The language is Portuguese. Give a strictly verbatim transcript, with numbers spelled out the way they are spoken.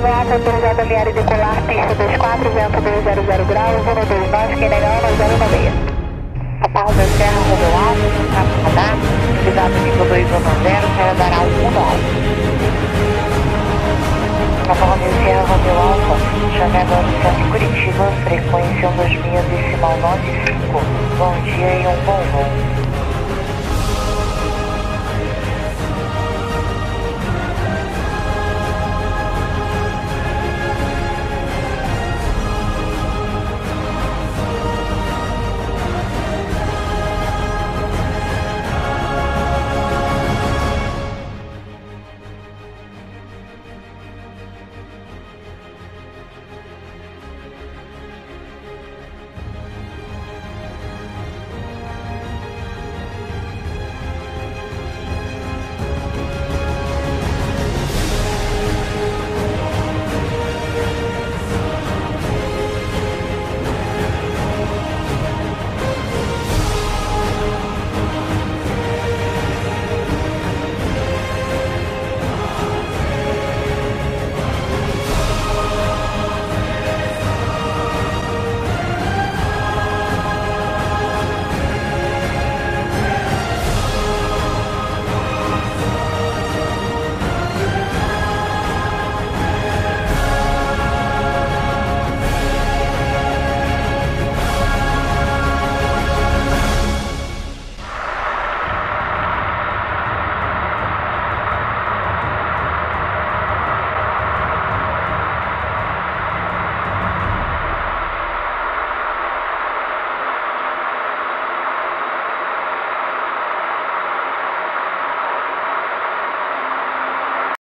Alto, autorizado a alinhar e decolar, pista vinte e quatro, vento dois zero zero graus, um dois nove, quem legal, nove zero nove seis. Papai da Serra, Romeu Alto, Campo Radar, utilizado nível dois um zero, para dar alto nove. Papai Romeu Serra, Romeu Alto, chamada no centro Curitiba, frequência um dois seis decimal nove cinco. Bom dia e um bom voo.